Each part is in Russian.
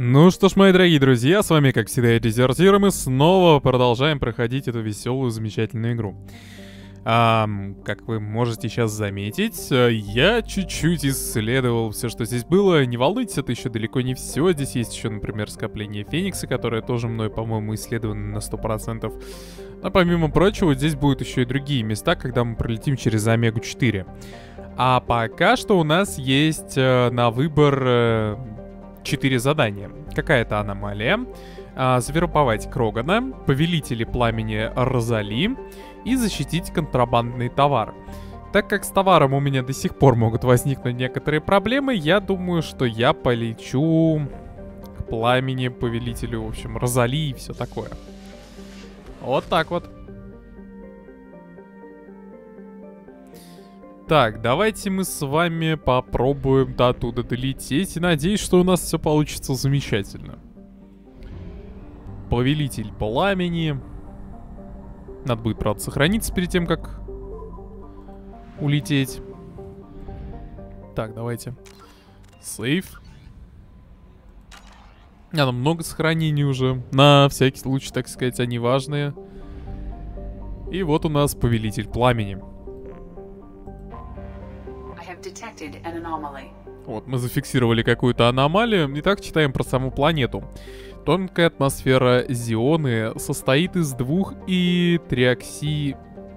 Ну что ж, мои дорогие друзья, с вами, как всегда, Дезертир, и мы снова продолжаем проходить эту веселую, замечательную игру. Как вы можете сейчас заметить, я чуть-чуть исследовал все, что здесь было. Не волнуйтесь, это еще далеко не все. Здесь есть еще, например, скопление Феникса, которое тоже мной, по-моему, исследовано на 100%. Но помимо прочего, здесь будут еще и другие места, когда мы пролетим через Омегу-4. А пока что у нас есть на выбор 4 задания. Какая-то аномалия, завербовать Крогана, повелители пламени Розали и защитить контрабандный товар. Так как с товаром у меня до сих пор могут возникнуть некоторые проблемы, я думаю, что я полечу к пламени, повелителю, в общем, Розали и все такое. Вот так вот. Так, давайте мы с вами попробуем до туда долететь. И надеюсь, что у нас все получится замечательно. Повелитель пламени. Надо будет, правда, сохраниться перед тем, как улететь. Так, давайте. Сейф. Там много сохранений уже. На всякий случай, так сказать, они важные. И вот у нас повелитель пламени. Вот, мы зафиксировали какую-то аномалию. Итак, читаем про саму планету. Тонкая атмосфера Зионы состоит из двух и триоксид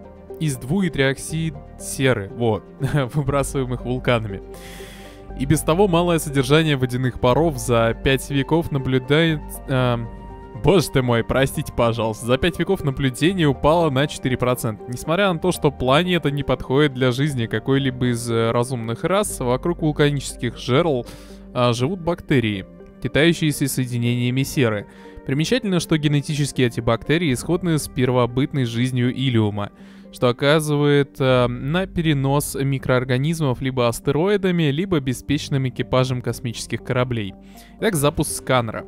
серы, вот, выбрасываемых вулканами. И без того малое содержание водяных паров за 5 веков наблюдает... Боже ты мой, простите, пожалуйста. За 5 веков наблюдение упало на 4%. Несмотря на то, что планета не подходит для жизни какой-либо из разумных рас, вокруг вулканических жерл живут бактерии, питающиеся соединениями серы. Примечательно, что генетически эти бактерии сходны с первобытной жизнью Илиума, что оказывает на перенос микроорганизмов либо астероидами, либо беспечным экипажем космических кораблей. Итак, запуск сканера.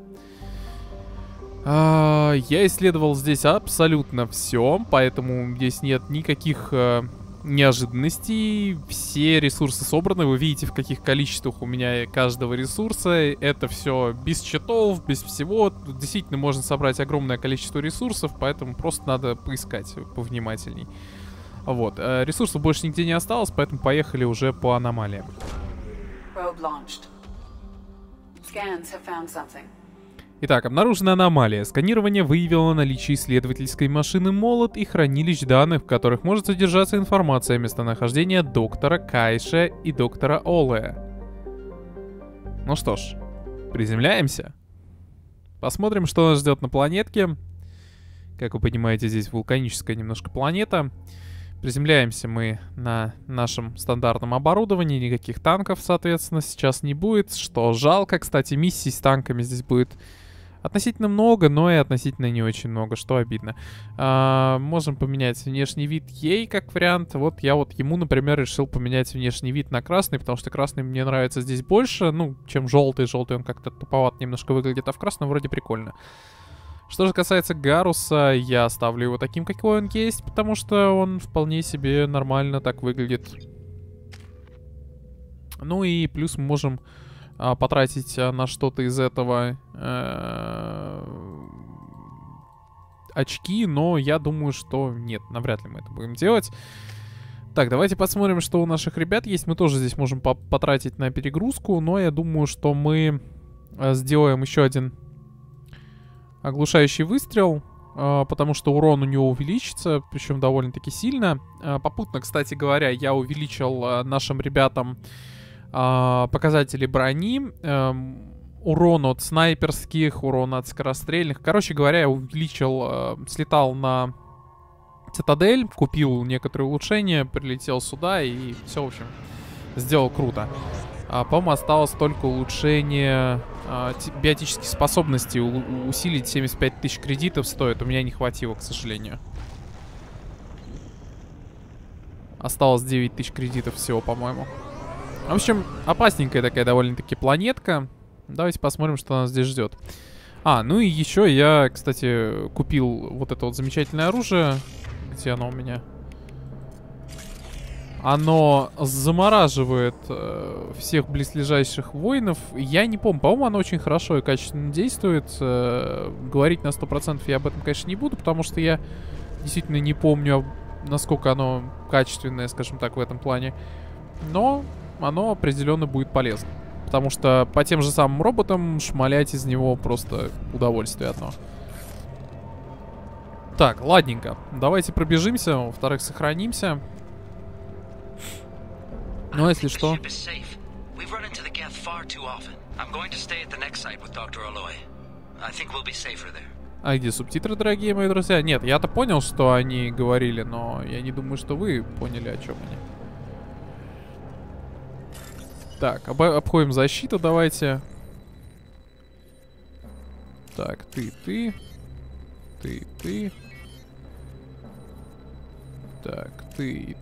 Я исследовал здесь абсолютно все, поэтому здесь нет никаких неожиданностей. Все ресурсы собраны, вы видите, в каких количествах у меня каждого ресурса. Это все без читов, без всего. Тут действительно можно собрать огромное количество ресурсов, поэтому просто надо поискать повнимательней. Вот, ресурсов больше нигде не осталось, поэтому поехали уже по аномалиям. Итак, обнаружена аномалия. Сканирование выявило наличие исследовательской машины «Молот» и хранилищ данных, в которых может содержаться информация о местонахождении доктора Кайша и доктора Олея. Ну что ж, приземляемся. Посмотрим, что нас ждет на планетке. Как вы понимаете, здесь вулканическая немножко планета. Приземляемся мы на нашем стандартном оборудовании. Никаких танков, соответственно, сейчас не будет. Что жалко, кстати, миссий с танками здесь будет относительно много, но и относительно не очень много, что обидно. Можем поменять внешний вид ей как вариант. Вот я вот ему, например, решил поменять внешний вид на красный, потому что красный мне нравится здесь больше, ну, чем желтый. Желтый он как-то туповат немножко выглядит, а в красном вроде прикольно. Что же касается Гаруса, я оставлю его таким, какой он есть, потому что он вполне себе нормально так выглядит. Ну и плюс мы можем потратить на что-то из этого очки, но я думаю, что нет, навряд ли мы это будем делать. Так, давайте посмотрим, что у наших ребят есть. Мы тоже здесь можем потратить на перегрузку, но я думаю, что мы сделаем еще один оглушающий выстрел, потому что урон у него увеличится, причем довольно-таки сильно. Попутно, кстати говоря, я увеличил нашим ребятам показатели брони, урон от снайперских, урон от скорострельных. Короче говоря, я увеличил, слетал на цитадель, купил некоторые улучшения, прилетел сюда и все, в общем, сделал круто. По-моему, осталось только улучшение биотических способностей. Усилить 75 тысяч кредитов стоит. У меня не хватило, к сожалению. Осталось 9 тысяч кредитов всего, по-моему. В общем, опасненькая такая довольно-таки планетка. Давайте посмотрим, что нас здесь ждет. Ну и еще я, кстати, купил вот это вот замечательное оружие. Где оно у меня? оно замораживает всех близлежащих воинов. Я не помню, по-моему, оно очень хорошо и качественно действует. Говорить на 100% я об этом, конечно, не буду, потому что я действительно не помню, насколько оно качественное, скажем так, в этом плане. Но оно определенно будет полезно. Потому что по тем же самым роботам шмалять из него просто удовольствие одно. Так, ладненько. Давайте пробежимся, во-вторых, сохранимся. Ну, если что... А где субтитры, дорогие мои друзья? Нет, я-то понял, что они говорили, но я не думаю, что вы поняли, о чем они. Так, обходим защиту, давайте. Так, ты. Так, ты.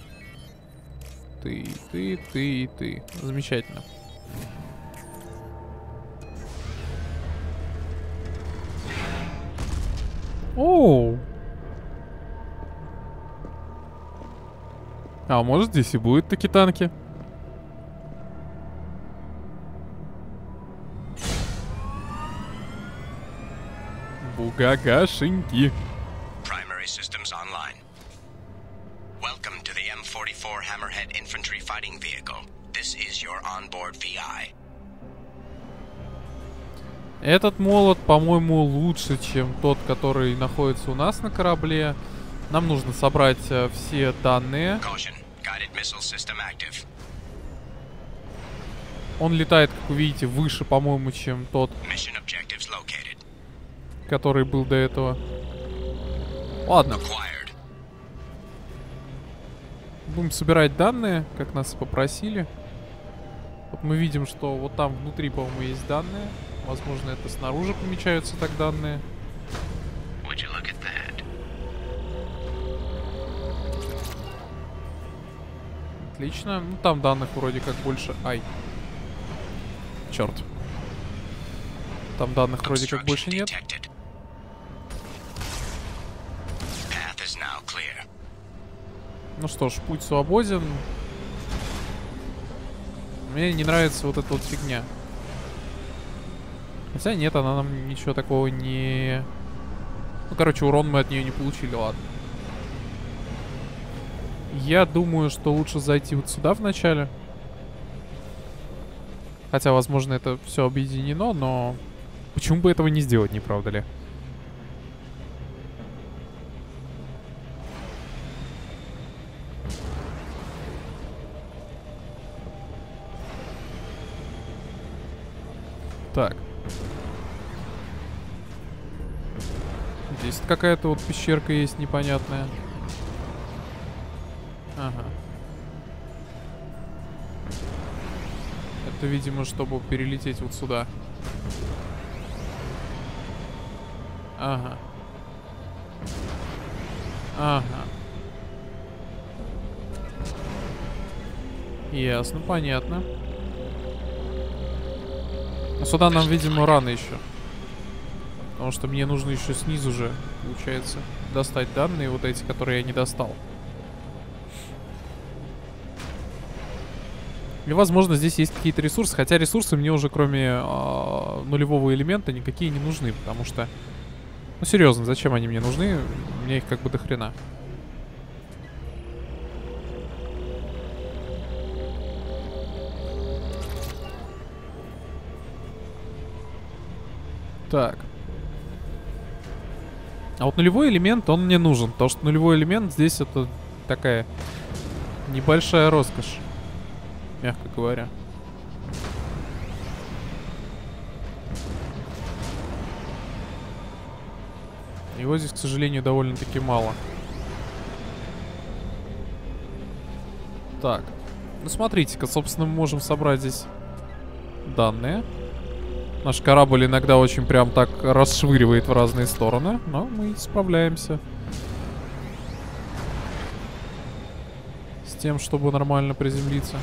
Ты. Замечательно. Оу. А может здесь и будут такие танки? Бугагашеньки. Primary systems online. Welcome to the M44 Hammerhead Infantry Fighting Vehicle. This is your onboard VI. Этот молот, по-моему, лучше, чем тот, который находится у нас на корабле. Нам нужно собрать все данные. Caution. Guided missile system active. Он летает, как вы видите, выше, по-моему, чем тот, Mission objectives located. который был до этого. Ладно. Acquired. Будем собирать данные, как нас и попросили. Вот мы видим, что вот там внутри, по-моему, есть данные. Возможно, это снаружи помечаются так данные. Would you look at that? Отлично. Ну, там данных вроде как больше... Ай. Черт. Там данных вроде как больше нет. Detected. Path is now clear. Ну что ж, путь свободен. Мне не нравится вот эта вот фигня. Хотя нет, она нам ничего такого не... Ну, короче, урон мы от нее не получили, ладно. Я думаю, что лучше зайти вот сюда вначале. Хотя, возможно, это все объединено, но... Почему бы этого не сделать, не правда ли? Так. Здесь какая-то вот пещерка есть непонятная. Ага. Это, видимо, чтобы перелететь вот сюда. Ага. Ага. Ясно, понятно. Но сюда нам, видимо, рано еще. Потому что мне нужно еще снизу же, получается, достать данные вот эти, которые я не достал. И, возможно, здесь есть какие-то ресурсы. Хотя ресурсы мне уже, кроме нулевого элемента, никакие не нужны. Потому что... Ну, серьезно, зачем они мне нужны? У меня их как бы до хрена. Так. А вот нулевой элемент, он мне нужен. Потому что нулевой элемент здесь это такая небольшая роскошь. Мягко говоря. Его здесь, к сожалению, довольно-таки мало. Так. Ну, смотрите-ка, собственно, мы можем собрать здесь данные. Наш корабль иногда очень прям так расшвыривает в разные стороны, но мы справляемся с тем, чтобы нормально приземлиться.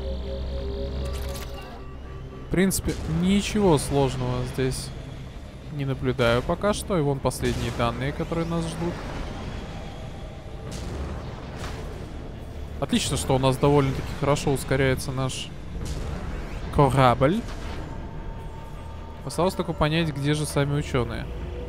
В принципе, ничего сложного здесь Не наблюдаю пока что. И вон последние данные, которые нас ждут. Отлично, что у нас довольно-таки хорошо ускоряется наш корабль. Осталось только понять, где же сами ученые.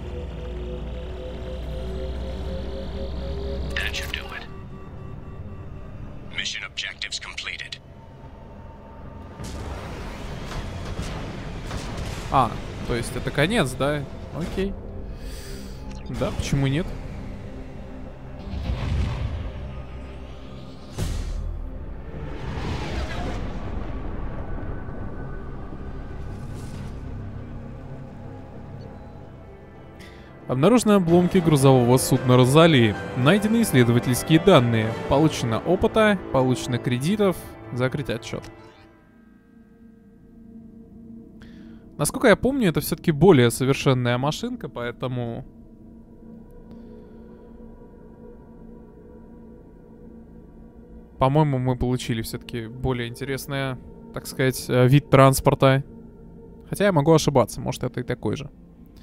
А, то есть это конец, да? Окей. Да, почему нет? Обнаружены обломки грузового судна «Розали». Найдены исследовательские данные. Получено опыта, получено кредитов. Закрыть отчет. Насколько я помню, это все-таки более совершенная машинка, поэтому... По-моему, мы получили все-таки более интересный, так сказать, вид транспорта. Хотя я могу ошибаться, может это и такой же.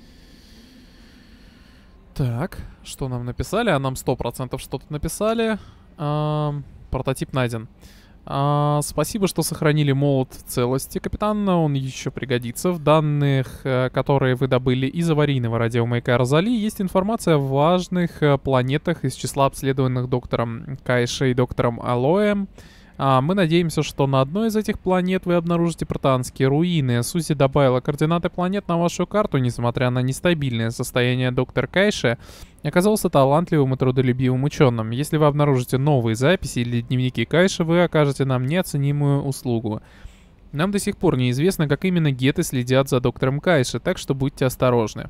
Так, что нам написали? А нам 100% что-то написали. Прототип найден. Спасибо, что сохранили молот в целости, капитан. Он еще пригодится. В данных, которые вы добыли из аварийного радиомаяка Розали, есть информация о важных планетах из числа обследованных доктором Кайше и доктором Алоэм. Мы надеемся, что на одной из этих планет вы обнаружите протеанские руины. Сузи добавила координаты планет на вашу карту, несмотря на нестабильное состояние. Доктор Кайше оказался талантливым и трудолюбивым ученым. Если вы обнаружите новые записи или дневники Кайше, вы окажете нам неоценимую услугу. Нам до сих пор неизвестно, как именно геты следят за доктором Кайше, так что будьте осторожны.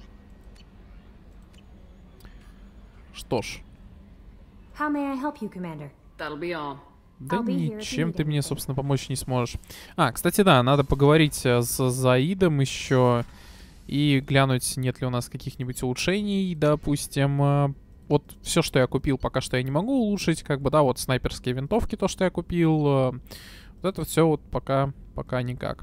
Что ж. How may I help you, Commander? That'll be all. Да ничем ты мне, собственно, помочь не сможешь. Кстати, да, надо поговорить с Заидом еще и глянуть, нет ли у нас каких-нибудь улучшений, допустим. Вот все, что я купил, пока что я не могу улучшить, как бы, да, вот снайперские винтовки, то, что я купил. Вот это все вот пока никак.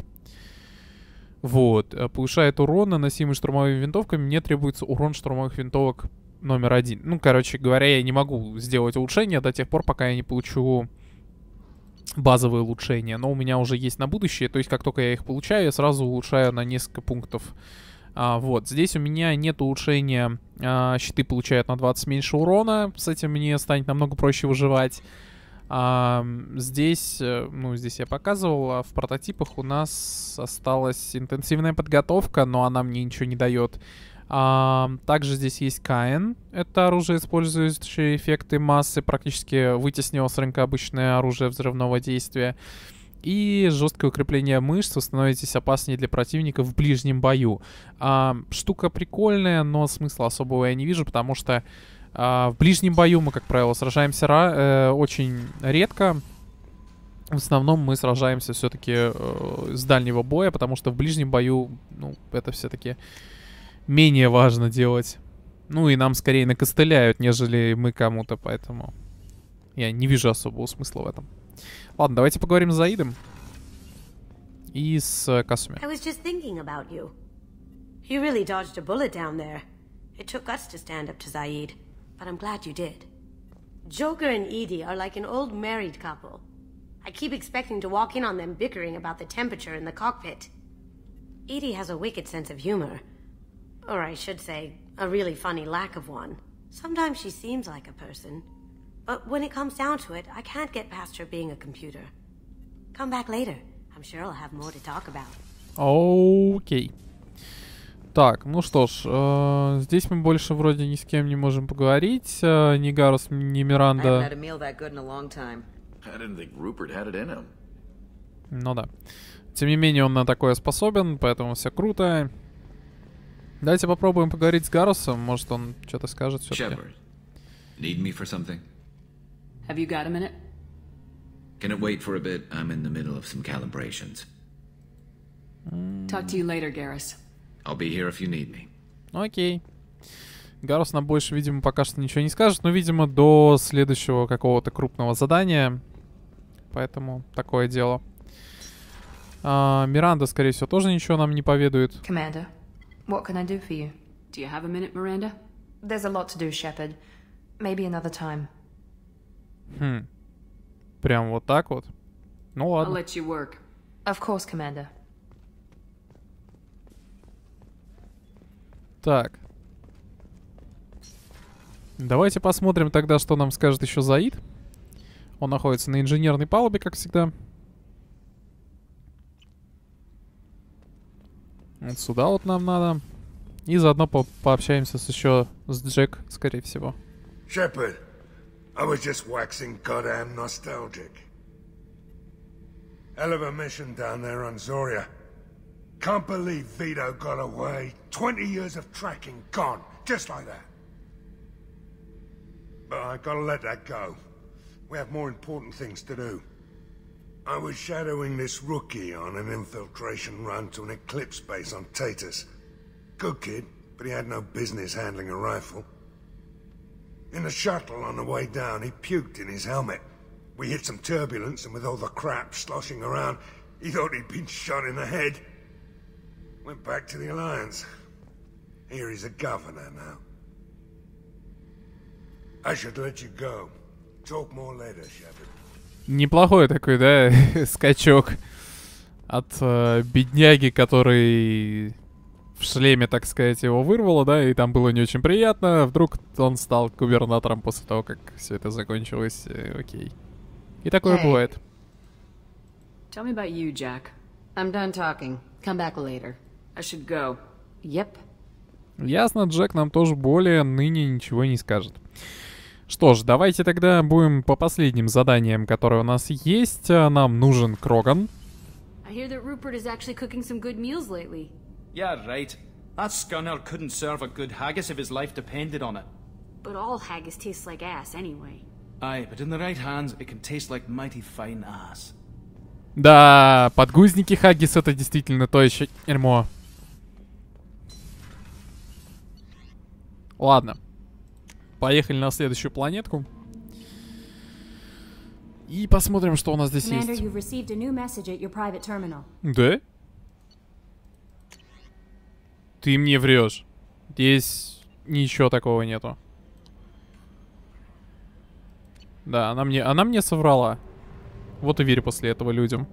Вот, повышает урон, наносимый штурмовыми винтовками. Мне требуется урон штурмовых винтовок номер 1. Ну, короче говоря, я не могу сделать улучшение до тех пор, пока я не получу базовые улучшения, но у меня уже есть на будущее, то есть как только я их получаю, я сразу улучшаю на несколько пунктов. Вот, здесь у меня нет улучшения, щиты получают на 20 меньше урона, с этим мне станет намного проще выживать. Здесь, здесь я показывал, а в прототипах у нас осталась интенсивная подготовка, но она мне ничего не дает. Также здесь есть Каин. Это оружие, использующее эффекты массы, практически вытеснило с рынка обычное оружие взрывного действия. И жесткое укрепление мышц. Вы становитесь опаснее для противника в ближнем бою. Штука прикольная, но смысла особого я не вижу, потому что в ближнем бою мы, как правило, сражаемся очень редко. В основном мы сражаемся все-таки с дальнего боя, потому что в ближнем бою, это все-таки менее важно делать. Ну и нам скорее накостыляют, нежели мы кому-то, поэтому я не вижу особого смысла в этом. Ладно, давайте поговорим с Заидом и с Касуми. I was just thinking about you. You really dodged a bullet down there. It took guts to stand up to Zaid, but I'm glad you did. Joker and Edie are like an old married couple. I keep expecting to walk in on them bickering about the temperature in the cockpit. Edie has a wicked sense of humor. Or I should say, a really funny lack of one. Sometimes she seems like a person. But when it comes down to it, I can't get past her being a computer. Come back later. I'm sure I'll have more to talk about. Окей. Так, ну что ж, здесь мы больше вроде ни с кем не можем поговорить. Ни Гарус, ни Миранда. Ну да. Тем не менее, он на такое способен, поэтому все круто. Давайте попробуем поговорить с Гарусом. Может, он что-то скажет все-таки. Need me for something? Have you got a minute? Can it wait for a bit? I'm in the middle of some calibrations. Talk to you later, Garrus. I'll be here if you need me. Окей. Гарус нам больше, видимо, пока что ничего не скажет, но, видимо, до следующего какого-то крупного задания. Поэтому такое дело. Миранда, скорее всего, тоже ничего нам не поведает. Commander, What can I do for you? Do you have a minute, Miranda? There's a lot to do, Shepard. Maybe another time. Прям вот так вот? Ну I'll ладно. let you work. Of course, Commander. Так. Давайте посмотрим тогда, что нам скажет еще Заид. Он находится на инженерной палубе, как всегда. Вот сюда вот нам надо. И заодно пообщаемся еще с Джек, скорее всего. Shepard, I was just waxing goddamn nostalgic. Hell of a mission down there on Zoria. Can't believe Vito got away. 20 years of tracking gone, just like that. But I gotta let that go. We have more important things to do. I was shadowing this rookie on an infiltration run to an Eclipse base on Tatus. Good kid, but he had no business handling a rifle. In the shuttle on the way down, he puked in his helmet. We hit some turbulence, and with all the crap sloshing around, he thought he'd been shot in the head. Went back to the Alliance. Here he's a governor now. I should let you go. Talk more later, Shepard. Неплохой такой, да, скачок от бедняги, который в шлеме, так сказать, его вырвало, да, и там было не очень приятно. Вдруг он стал губернатором после того, как все это закончилось. Окей. И такое бывает. Tell me about you, Jack. I'm done talking. Come back later. I should go. Yep. Ясно, Джек нам тоже более ныне ничего не скажет. Что ж, давайте тогда будем по последним заданиям, которые у нас есть. Нам нужен Кроган. I hear that Rupert is actually cooking some good meals lately. Yeah, right. That scunner couldn't serve a good haggis if his life depended on it. But all haggis tastes like ass anyway. Aye, but in the right hands, it can taste like mighty fine ass. Да, подгузники хаггис — это действительно то еще дерьмо. Ладно. Поехали на следующую планетку. И посмотрим, что у нас здесь есть. Да? Ты мне врешь. Здесь ничего такого нету. Да, она мне соврала. Вот и верь после этого людям.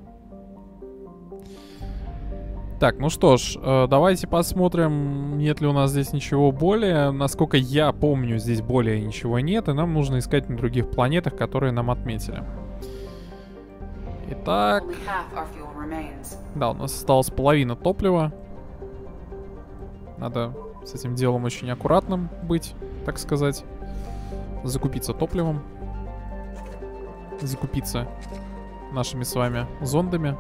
Так, ну что ж, давайте посмотрим, нет ли у нас здесь ничего более. Насколько я помню, здесь более ничего нет, и нам нужно искать на других планетах, которые нам отметили. Итак... Да, у нас осталась половина топлива. Надо с этим делом очень аккуратным быть, так сказать. Закупиться топливом. Закупиться нашими с вами зондами.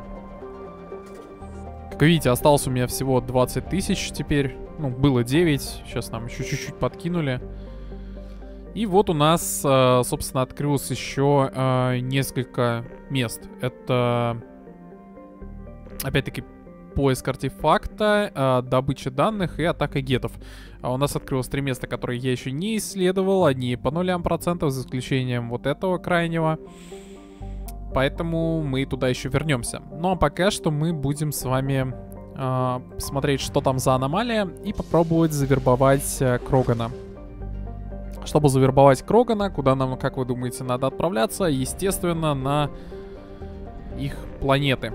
Как видите, осталось у меня всего 20 тысяч теперь. Ну, было 9. Сейчас нам еще чуть-чуть подкинули. И вот у нас, собственно, открылось еще несколько мест. Это, опять-таки, поиск артефакта, добыча данных и атака гетов. У нас открылось 3 места, которые я еще не исследовал. Они по 0%, за исключением вот этого крайнего. Поэтому мы туда еще вернемся. Ну а пока что мы будем с вами смотреть, что там за аномалия, и попробовать завербовать Крогана. Чтобы завербовать Крогана, куда нам, как вы думаете, надо отправляться? Естественно, на их планеты.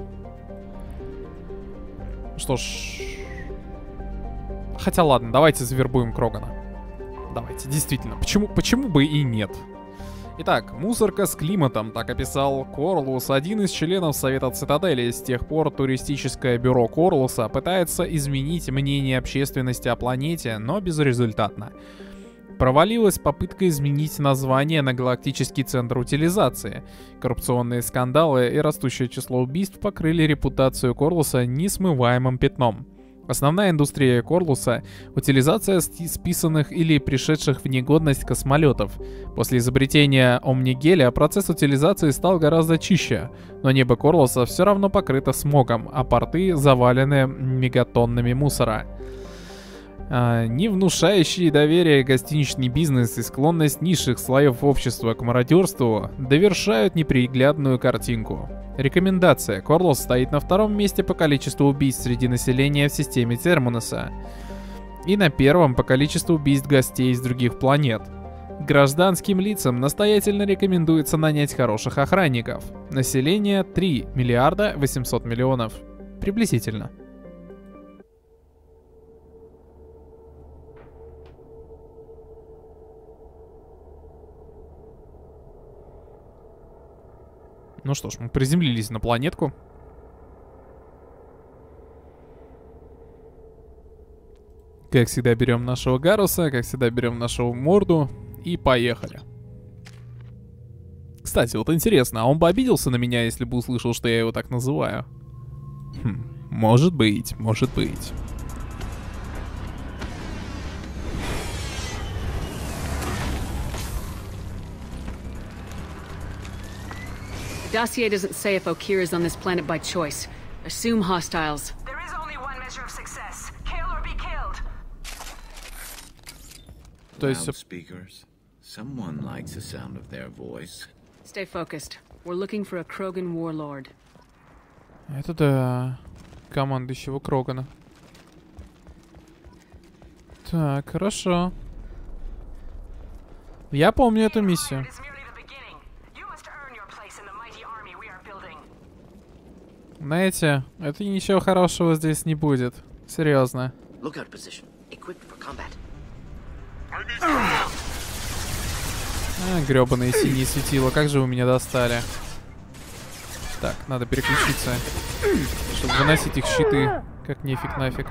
Что ж... Хотя ладно, давайте завербуем Крогана. Давайте, действительно. Почему бы и нет? Итак, мусорка с климатом, так описал Корлус, один из членов Совета Цитадели. С тех пор туристическое бюро Корлуса пытается изменить мнение общественности о планете, но безрезультатно. Провалилась попытка изменить название на Галактический центр утилизации. Коррупционные скандалы и растущее число убийств покрыли репутацию Корлуса несмываемым пятном. Основная индустрия Корлуса — утилизация списанных или пришедших в негодность космолетов. После изобретения Омнигеля процесс утилизации стал гораздо чище, но небо Корлуса все равно покрыто смогом, а порты завалены мегатоннами мусора. Не внушающий доверие гостиничный бизнес и склонность низших слоев общества к мародерству довершают неприглядную картинку. Рекомендация. Корлос стоит на втором месте по количеству убийств среди населения в системе Терминуса и на первом по количеству убийств гостей из других планет. Гражданским лицам настоятельно рекомендуется нанять хороших охранников. Население 3 миллиарда 800 миллионов. Приблизительно. Ну что ж, мы приземлились на планетку. Как всегда берем нашего Гаруса, как всегда берем нашу морду и поехали. Кстати, вот интересно, а он бы обиделся на меня, если бы услышал, что я его так называю? Может быть, может быть. The dossier doesn't say if Okir is on this planet by choice. Assume hostiles. There is only one measure of success. Kill or be killed. То есть... Loudspeakers. Someone likes the sound of their voice. Stay focused. We're looking for a Krogan warlord. Это да. Командующего Крогана. Так, хорошо. Я помню эту миссию. Знаете, это ничего хорошего здесь не будет. Серьезно. Гребаные синие светила, как же вы меня достали. Так, надо переключиться, чтобы выносить их щиты, как нефиг нафиг.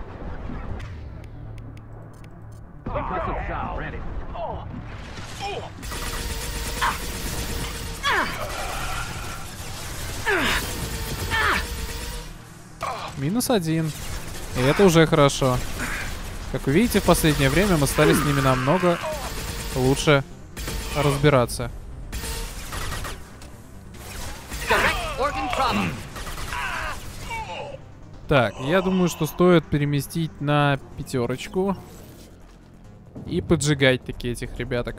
-1. И это уже хорошо. Как вы видите, в последнее время мы стали с ними намного лучше разбираться. Так, я думаю, что стоит переместить на 5 и поджигать такие этих ребяток.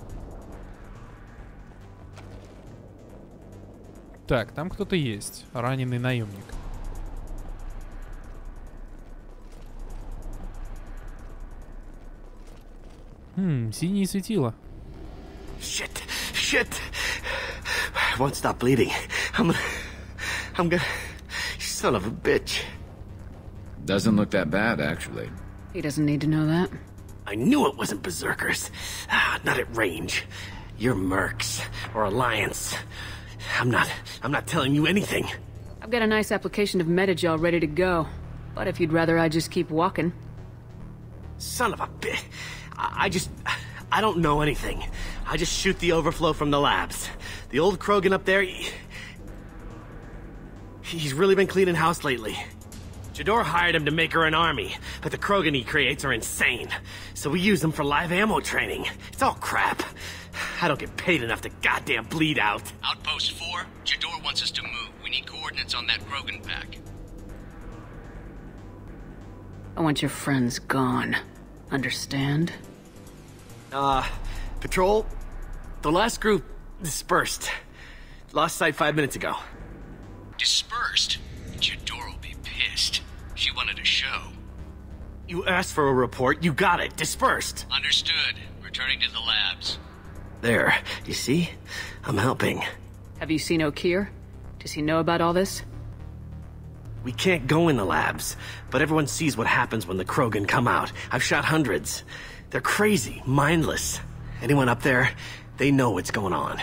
Так, там кто-то есть. Раненый наемник. Синие светила. Shit. Won't stop bleeding. I'm gonna... Son of a bitch. Doesn't look that bad, actually. He doesn't need to know that. I knew it wasn't Berserkers. Not at range. You're Mercs or Alliance. I'm not telling you anything. I've got a nice application of Metagel ready to go. But if you'd rather I just keep walking. Son of a bitch. I don't know anything. I just shoot the overflow from the labs. The old Krogan up there, he's really been cleaning house lately. Jador hired him to make her an army, but the Krogan he creates are insane. So we use them for live ammo training. It's all crap. I don't get paid enough to goddamn bleed out. Outpost 4, Jador wants us to move. We need coordinates on that Krogan pack. I want your friends gone. Understand? Patrol, the last group dispersed. Lost sight 5 minutes ago. Dispersed? Jador will be pissed. She wanted a show. You asked for a report, you got it. Dispersed. Understood. Returning to the labs. There, you see? I'm helping. Have you seen Okir? Does he know about all this? We can't go in the labs, but everyone sees what happens when the Krogan come out. I've shot hundreds. They're crazy, mindless. Anyone up there, they know what's going on.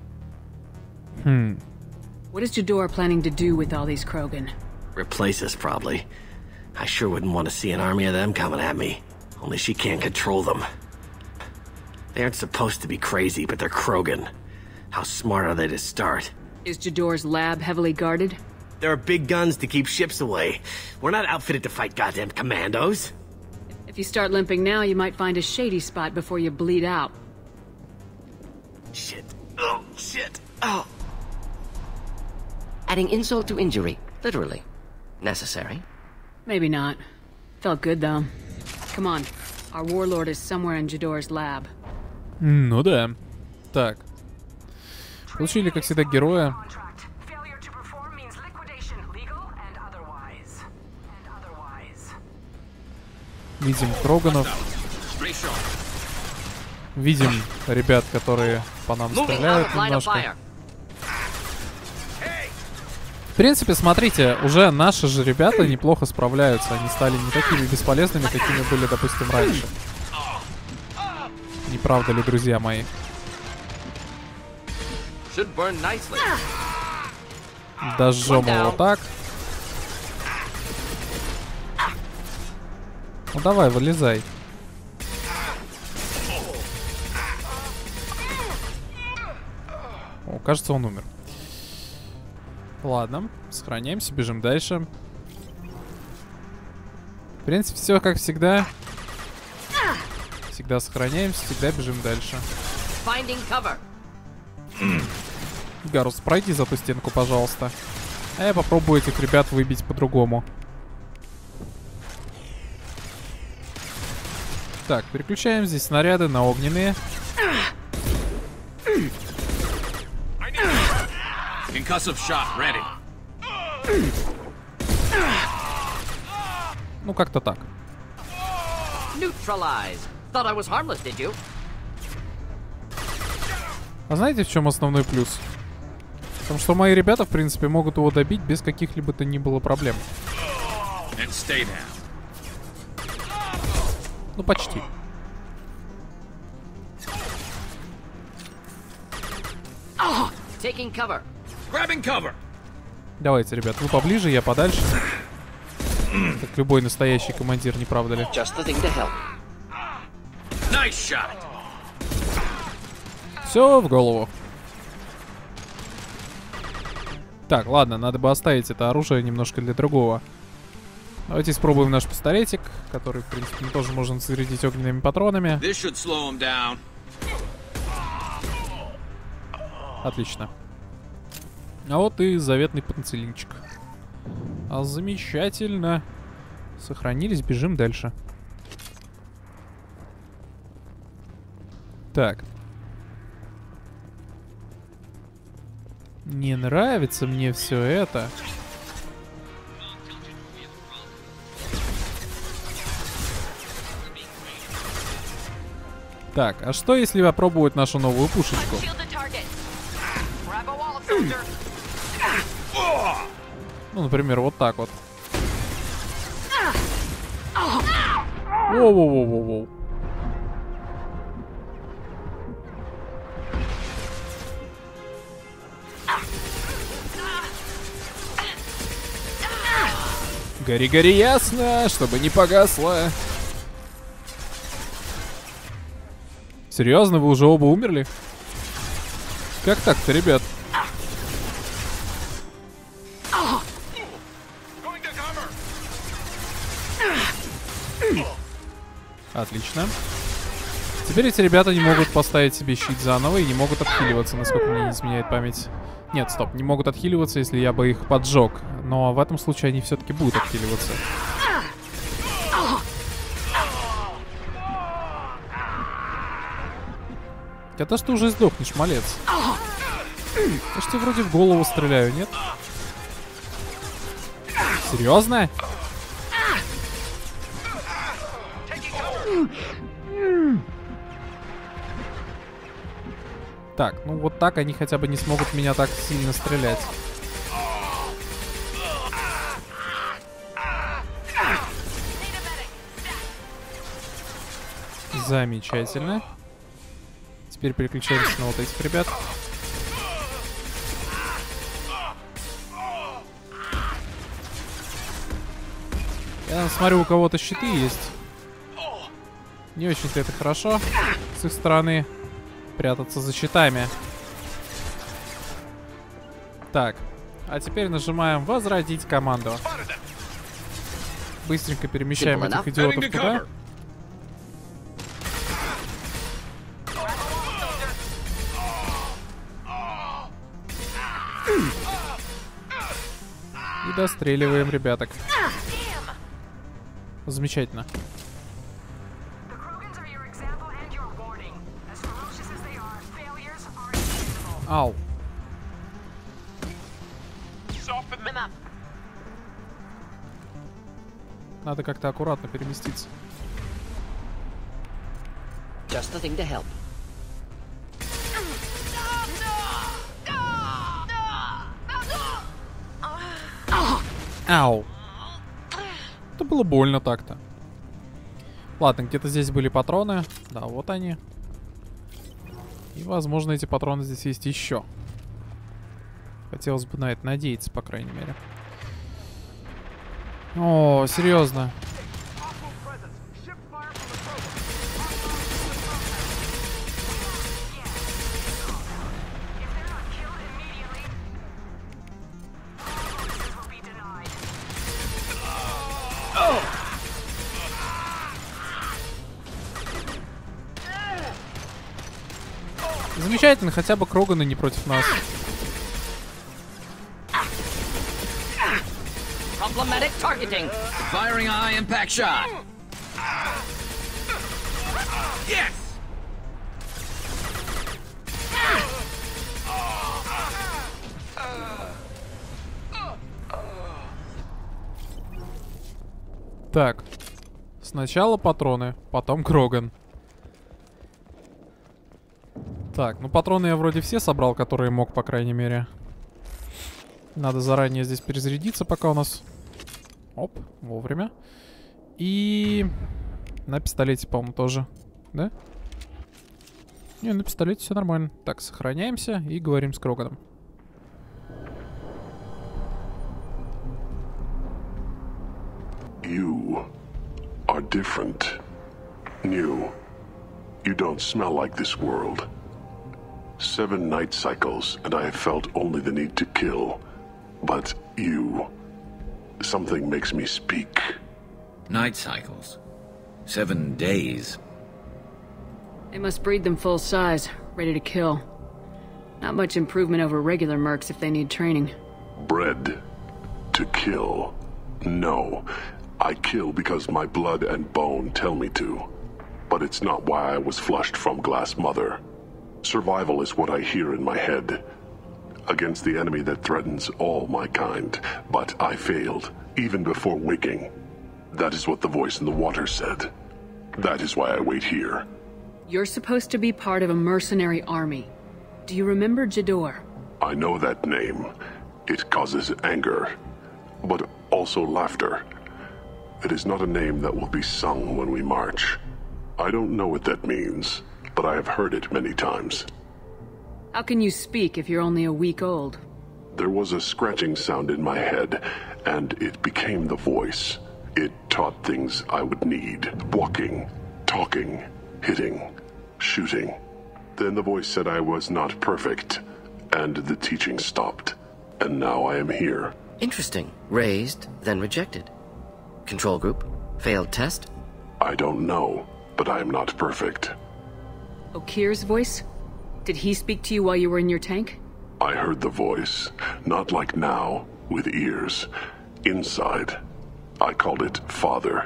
What is Jador planning to do with all these Krogan? Replace us, probably. I sure wouldn't want to see an army of them coming at me. Only she can't control them. They aren't supposed to be crazy, but they're Krogan. How smart are they to start? Is Jador's lab heavily guarded? There are big guns to keep ships away. We're not outfitted to fight goddamn commandos. If you start limping now, you might find a shady spot before you bleed out. Shit. Oh, shit. Oh. Adding insult to injury, literally. Necessary. Maybe not. Felt good, though. Come on. Our warlord is somewhere in Jador's lab. Ну да. Так. Получили, как всегда, героя. Видим Кроганов. Видим ребят, которые по нам стреляют немножко. В принципе, смотрите, уже наши же ребята неплохо справляются. Они стали не такими бесполезными, какими были, допустим, раньше. Не правда ли, друзья мои? Дожжем его так. Ну давай, вылезай. О, кажется, он умер. Ладно, сохраняемся, бежим дальше. В принципе, все как всегда. Всегда сохраняемся, всегда бежим дальше. Гарус, пройди за ту стенку, пожалуйста. А я попробую этих ребят выбить по-другому. Так, переключаем здесь снаряды на огненные. Ну, как-то так. А знаете, в чем основной плюс? В том, что мои ребята, в принципе, могут его добить без каких-либо то ни было проблем. Ну, почти. Давайте, ребят, вы поближе, я подальше. Как любой настоящий командир, не правда ли? Все в голову. Так, ладно, надо бы оставить это оружие немножко для другого. Давайте испробуем наш пистолетик, который, в принципе, тоже можно зарядить огненными патронами. Отлично. А вот и заветный панцелинчик. Замечательно. Сохранились, бежим дальше. Так. Не нравится мне все это. Так, а что если попробовать нашу новую пушечку? Ну, например, вот так вот. Воу-воу-воу-воу-воу. Гори-гори ясно, чтобы не погасло. Серьезно, вы уже оба умерли? Как так-то, ребят? Отлично. Теперь эти ребята не могут поставить себе щит заново и не могут отхиливаться, насколько мне не изменяет память. Нет, стоп, не могут отхиливаться, если я бы их поджег. Но в этом случае они все-таки будут отхиливаться. Это ж ты уже сдохнешь, малец. Я ж тебе вроде в голову стреляю, нет? Серьезно? Так, ну вот так они хотя бы не смогут в меня так сильно стрелять. Замечательно. Теперь переключаемся на вот этих ребят. Я смотрю, у кого-то щиты есть. Не очень-то это хорошо с их стороны прятаться за щитами. Так, а теперь нажимаем «Возродить команду». Быстренько перемещаем этих идиотов туда. И достреливаем ребяток. Замечательно. Ау. Надо как-то аккуратно переместиться. Just the thing to help. Ау. Это было больно так-то. Ладно, где-то здесь были патроны. Да, вот они. И, возможно, эти патроны здесь есть еще. Хотелось бы на это надеяться, по крайней мере. О, серьезно. Замечательно, хотя бы Кроганы не против нас. Problematic targeting. Firing a high impact shot. Yes! Так. Сначала патроны, потом Кроган. Так, ну патроны я вроде все собрал, которые мог, по крайней мере. Надо заранее здесь перезарядиться, пока у нас... Оп, вовремя. И... На пистолете, по-моему, тоже. Да? Не, на пистолете все нормально. Так, сохраняемся и говорим с Кроганом. You are different. New. You don't smell like this world. 7 night cycles, and I have felt only the need to kill. But you... Something makes me speak. Night cycles. 7 days. They must breed them full size, ready to kill. Not much improvement over regular mercs if they need training. Bred to kill. No. I kill because my blood and bone tell me to. But it's not why I was flushed from Glass Mother. Survival is what I hear in my head. Against the enemy that threatens all my kind. But I failed, even before waking. That is what the voice in the water said. That is why I wait here. You're supposed to be part of a mercenary army. Do you remember Jador? I know that name. It causes anger, but also laughter. It is not a name that will be sung when we march. I don't know what that means, but I have heard it many times. How can you speak if you're only a week old? There was a scratching sound in my head, and it became the voice. It taught things I would need. Walking, talking, hitting, shooting. Then the voice said I was not perfect, and the teaching stopped. And now I am here. Interesting. Raised, then rejected. Control group? Failed test? I don't know, but I am not perfect. Okir's voice? Did he speak to you while you were in your tank? I heard the voice, not like now, with ears. Inside. I called it Father.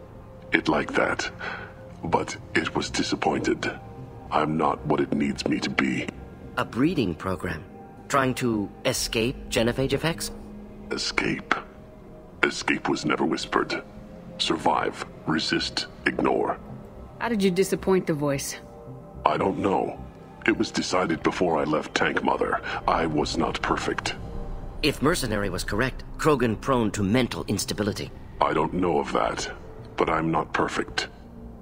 It like that. But it was disappointed. I'm not what it needs me to be. A breeding program? Trying to escape genophage effects? Escape. Escape was never whispered. Survive, resist, ignore. How did you disappoint the voice? I don't know. It was decided before I left Tank Mother. I was not perfect. If Mercenary was correct, Krogan prone to mental instability. I don't know of that, but I'm not perfect.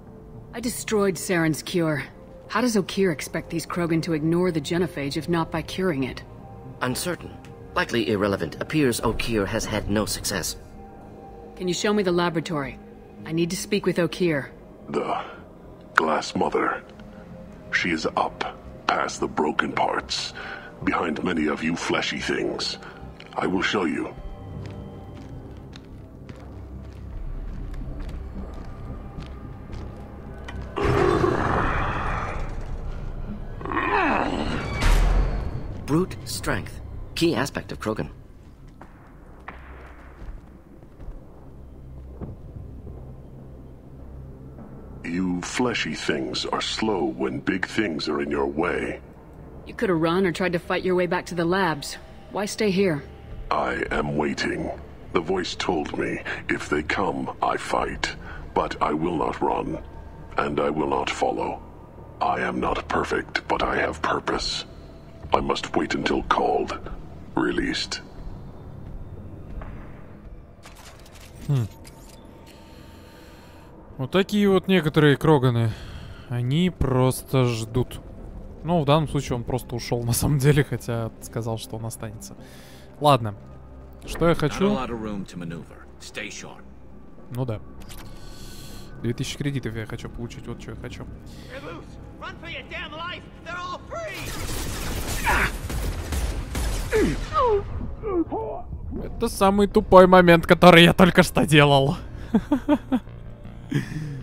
I destroyed Saren's cure. How does Okir expect these Krogan to ignore the genophage if not by curing it? Uncertain. Likely irrelevant. Appears Okir has had no success. Can you show me the laboratory? I need to speak with Okir. The Glass Mother. She is up, past the broken parts, behind many of you fleshy things. I will show you. Brute strength. Key aspect of Krogan. You fleshy things are slow when big things are in your way. You could have run or tried to fight your way back to the labs. Why stay here? I am waiting. The voice told me, if they come, I fight. But I will not run. And I will not follow. I am not perfect, but I have purpose. I must wait until called. Released. Вот такие вот некоторые Кроганы. Они просто ждут. Ну, в данном случае он просто ушел на самом деле, хотя сказал, что он останется. Ладно. Что я хочу? Ну да. 2000 кредитов я хочу получить, вот что я хочу. Это самый тупой момент, который я только что делал.